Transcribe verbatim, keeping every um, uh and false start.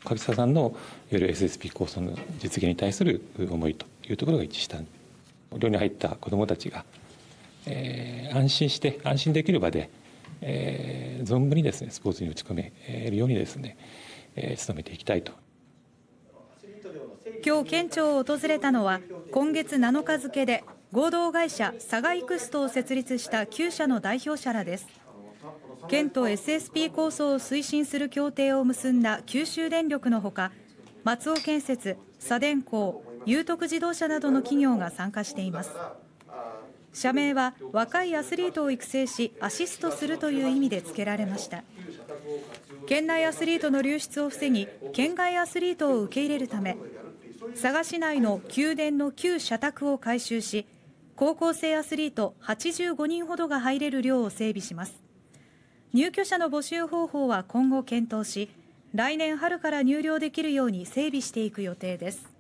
柿沢さんのいわゆる エスエスピー 構想の実現に対する思いというところが一致した。寮に入った子どもたちが、えー、安心して安心できる場で、えー、存分にですねスポーツに打ち込めるようにですね、えー、努めていきたいと。 今日県庁を訪れたのは今月なのか付で合同会社サガイクストを設立したきゅう社の代表者らです。県と エスエスピー 構想を推進する協定を結んだ九州電力のほか、松尾建設、佐電工、裕徳自動車などの企業が参加しています。社名は若いアスリートを育成しアシストするという意味で付けられました。県内アスリートの流出を防ぎ、県外アスリートを受け入れるため、佐賀市内の宮殿の旧社宅を改修し、高校生アスリートはちじゅうごにんほどが入れる寮を整備します。入居者の募集方法は今後検討し、来年春から入寮できるように整備していく予定です。